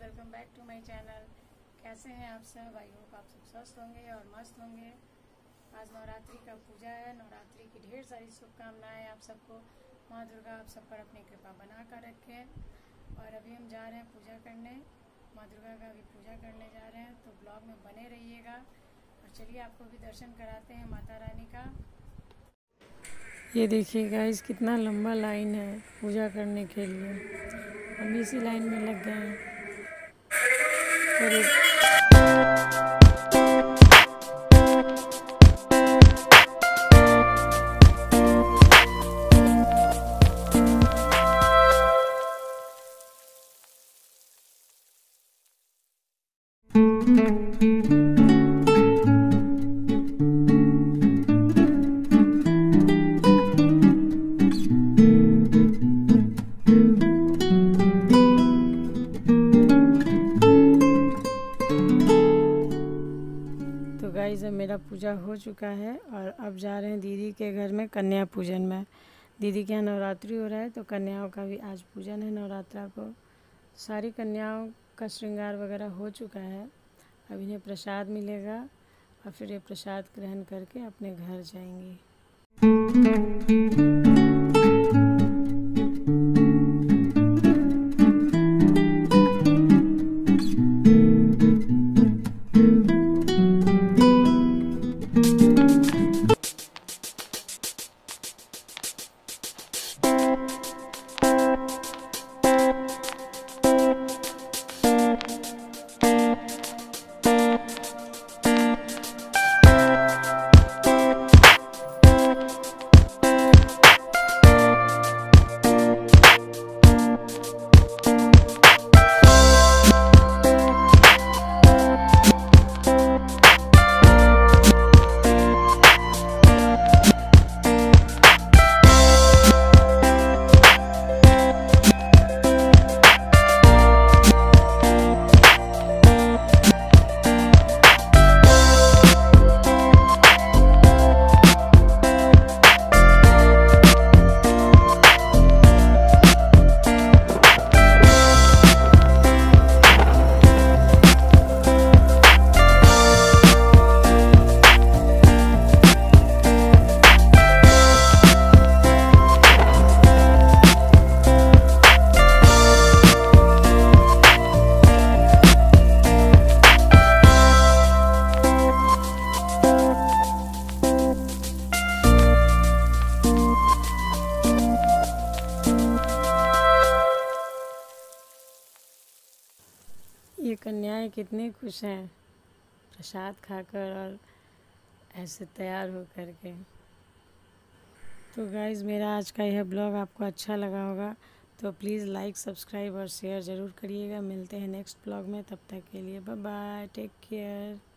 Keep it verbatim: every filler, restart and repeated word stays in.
Welcome back to my channel. कैसे हैं आप सब? आई होप आप सब स्वस्थ होंगे और मस्त होंगे। आज नवरात्रि का पूजा है। नवरात्रि की ढेर सारी शुभकामनाएं आप सबको। माँ दुर्गा आप सब पर अपनी कृपा बना कर रखें। और अभी हम जा रहे हैं पूजा करने, माँ दुर्गा का भी पूजा करने जा रहे हैं, तो ब्लॉग में बने रहिएगा। और चलिए आपको भी दर्शन कराते हैं माता रानी का। ये देखिए गाइस, कितना लंबा लाइन है पूजा करने के लिए। हम इसी लाइन में लग गए हैं। तो गाइस, अब मेरा पूजा हो चुका है और अब जा रहे हैं दीदी के घर में कन्या पूजन में। दीदी के यहाँ नवरात्रि हो रहा है, तो कन्याओं का भी आज पूजन है नवरात्रा को। सारी कन्याओं का श्रृंगार वगैरह हो चुका है। अब इन्हें प्रसाद मिलेगा और फिर ये प्रसाद ग्रहण करके अपने घर जाएंगी। ये कन्याएं कितनी खुश हैं प्रसाद खाकर और ऐसे तैयार हो कर के। तो गाइज़, मेरा आज का यह ब्लॉग आपको अच्छा लगा होगा, तो प्लीज़ लाइक, सब्सक्राइब और शेयर ज़रूर करिएगा। मिलते हैं नेक्स्ट ब्लॉग में, तब तक के लिए बाय बाय, टेक केयर।